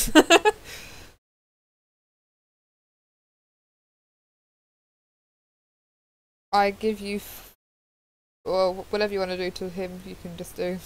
I give you, well, whatever you want to do to him, you can just do.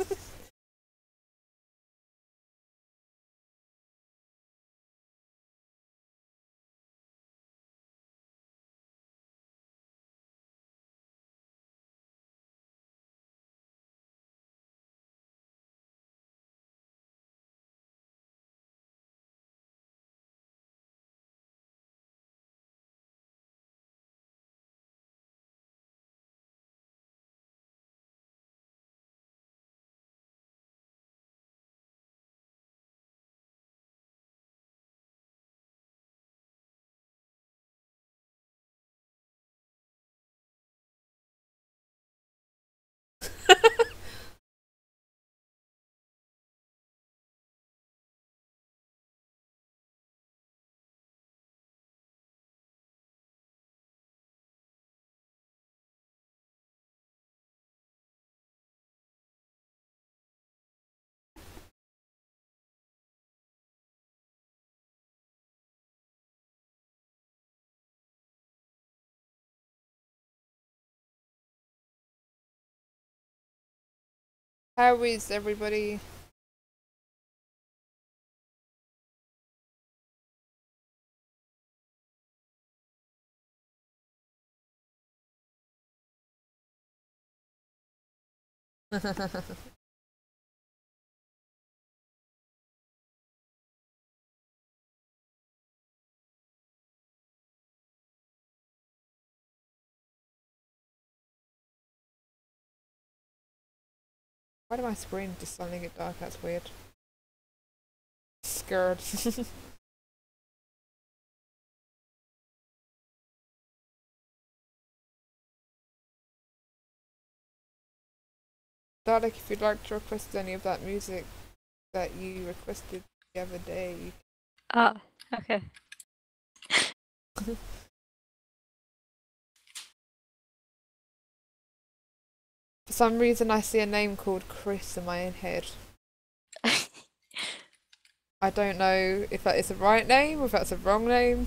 How is everybody? Why did my screen just suddenly get dark? That's weird. Scared. Dalek, if you'd like to request any of that music that you requested the other day. Ah, okay. For some reason, I see a name called Chris in my own head. I don't know if that is the right name or if that's a wrong name.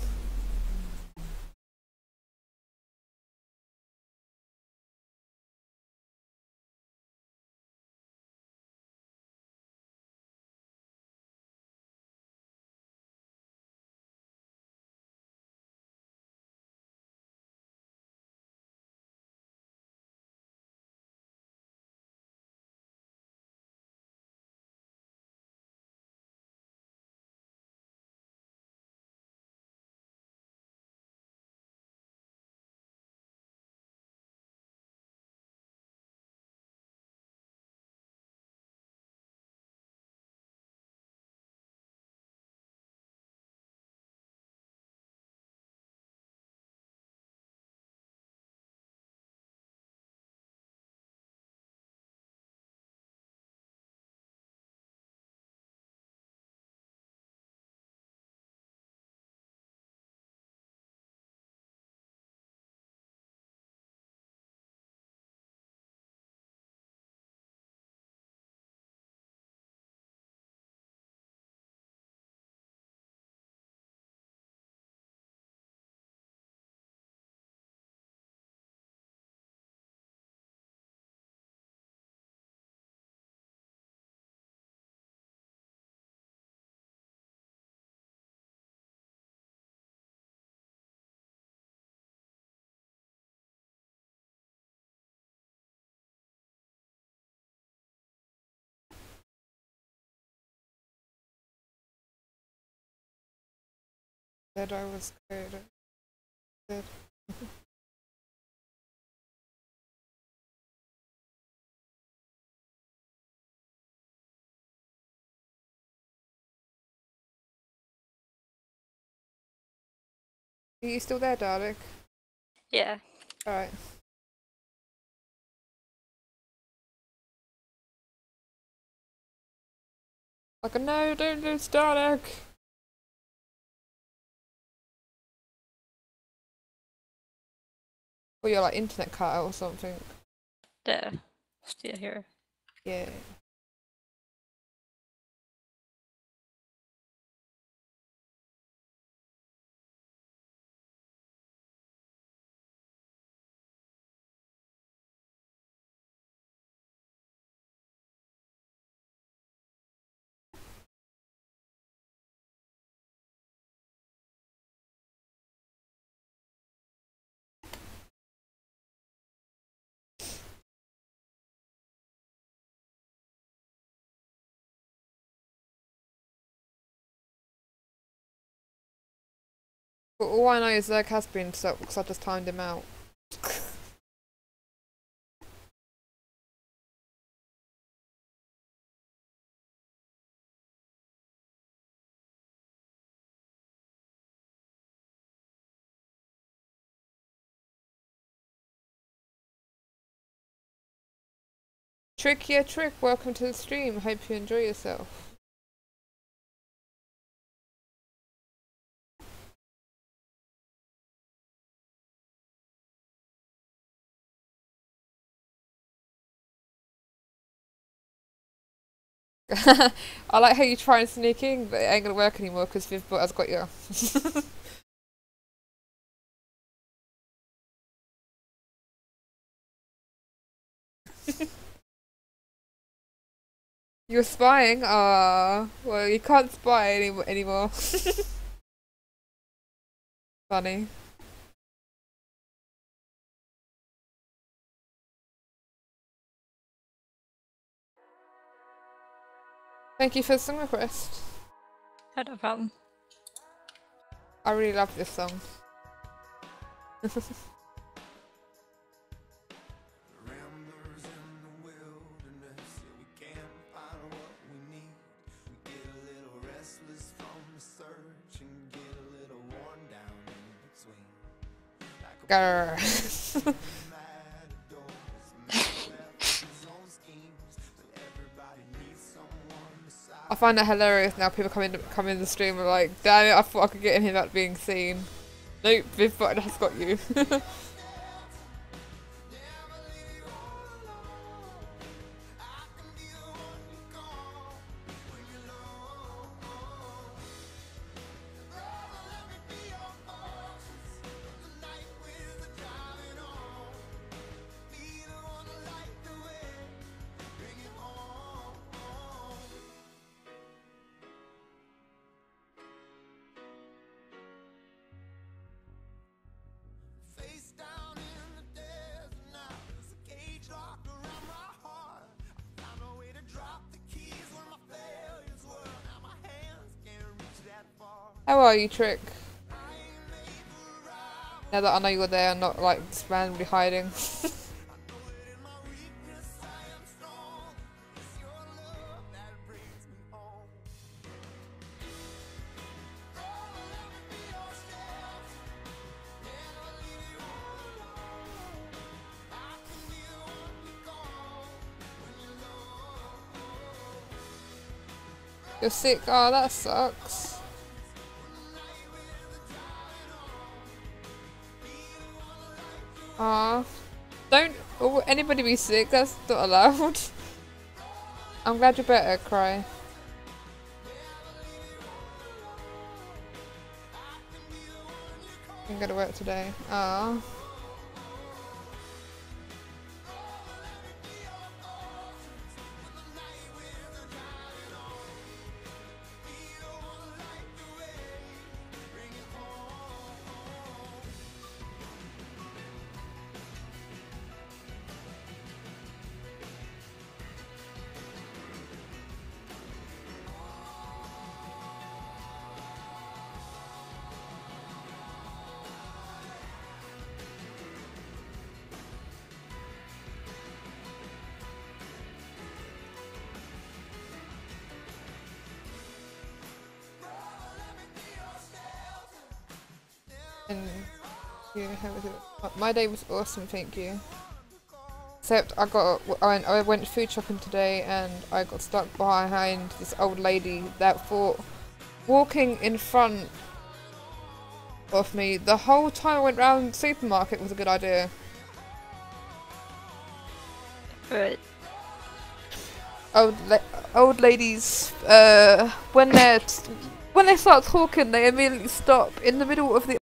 Said I was good. Said. Are you still there, Dalek? Yeah. Alright. Like, no, don't lose Dalek! Or your like internet cut out or something. There. Still here. Yeah. But all I know is Zerg has been stuck because I just timed him out. Trick, yeah, Trick, welcome to the stream. Hope you enjoy yourself. I like how you try and sneak in, but it ain't gonna work anymore because Vivbot has got you. You're spying? Ah, well, you can't spy anymore. Funny. Thank you for the song request. No problem. I really love this song. Grr. I find that hilarious now. People come in the stream and are like, damn it, I thought I could get in here without being seen. Nope, Vivbot has got you. How are you, Trick? Now that I know you're there and not like just randomly hiding. You're sick? Oh, that sucks. Ah, don't anybody be sick, that's not allowed. I'm glad you're better, Cry. I'm gonna work today. Ah. And yeah, how was it? My day was awesome, thank you. Except I went food shopping today and I got stuck behind this old lady that thought walking in front of me the whole time I went round the supermarket was a good idea. Right. Old ladies, when they start talking, they immediately stop in the middle of the